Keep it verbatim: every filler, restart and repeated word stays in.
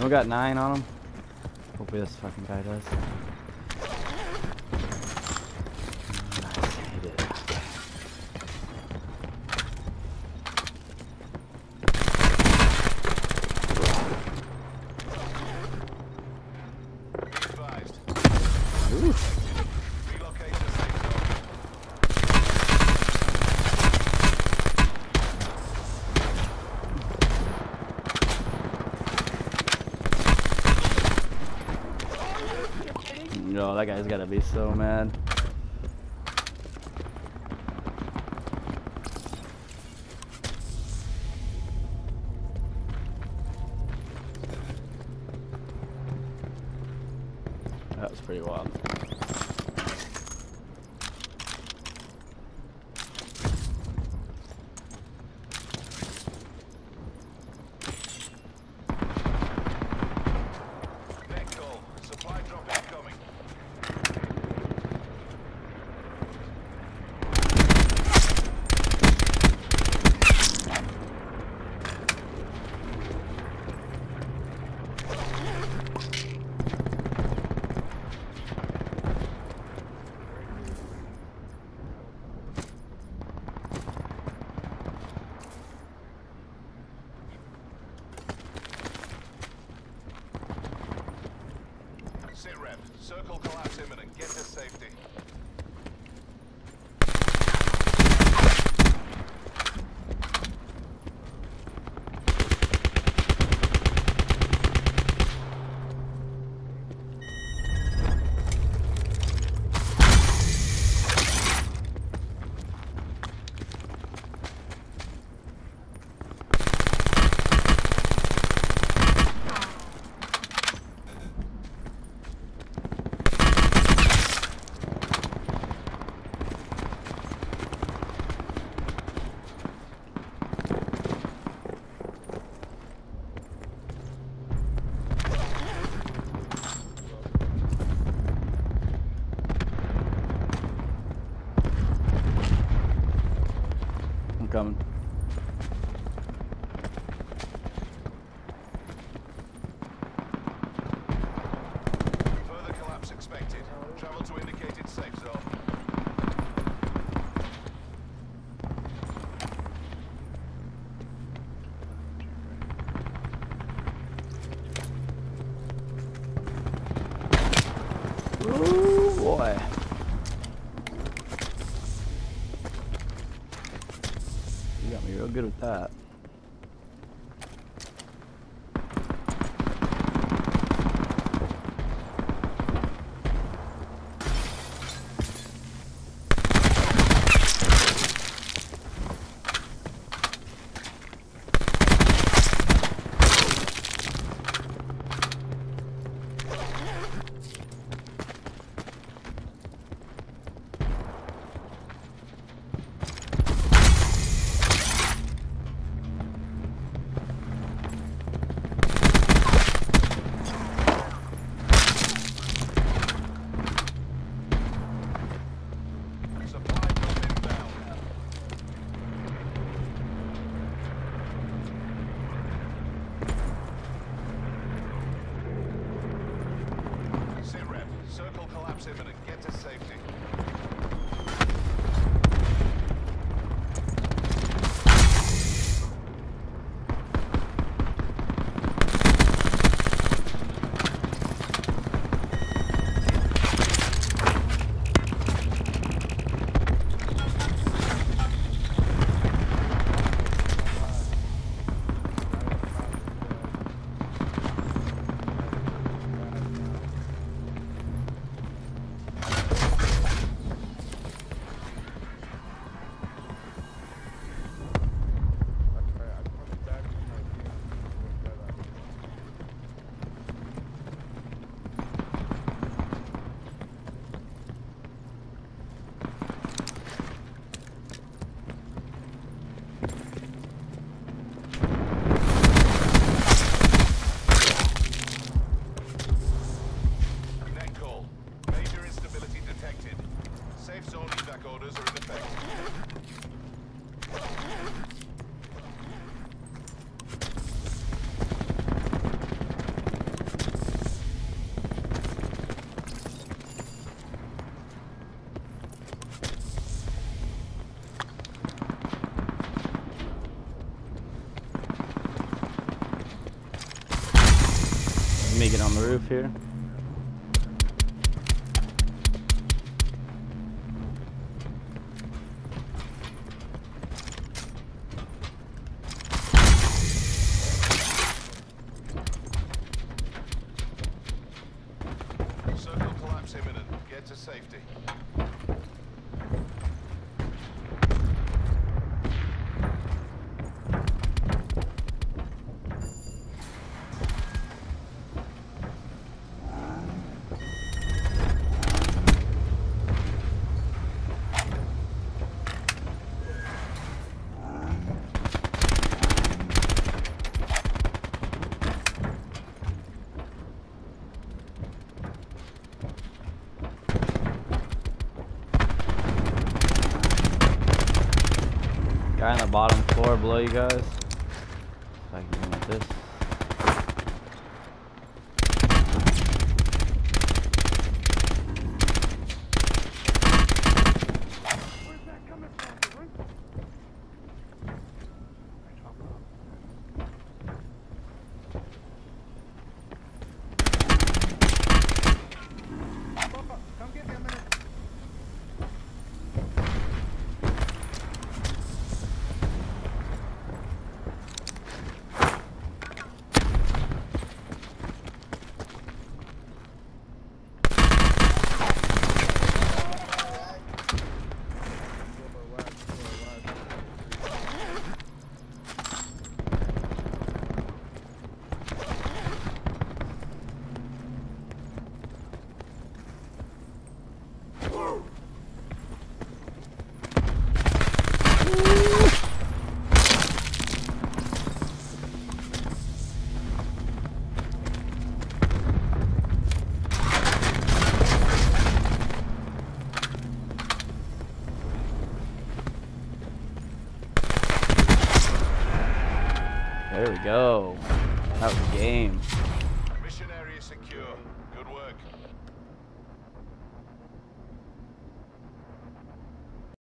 We got nine on him. Hopefully this fucking guy does. Nice, he did. Oof. No, that guy's gotta be so mad. That was pretty wild. Sit rep. Circle collapse imminent. Get to safety. Coming. Further collapse expected. Travel to indicated safe zone. Ooh, boy. You got me real good with that. Circle collapse imminent. Get to safety. sneaking on the roof here. Circle collapse imminent. Get to safety. Guy on the bottom floor below you guys. If I can get this. Where's that coming from? The roof? Papa, come get me a minute. There we go. That was the game.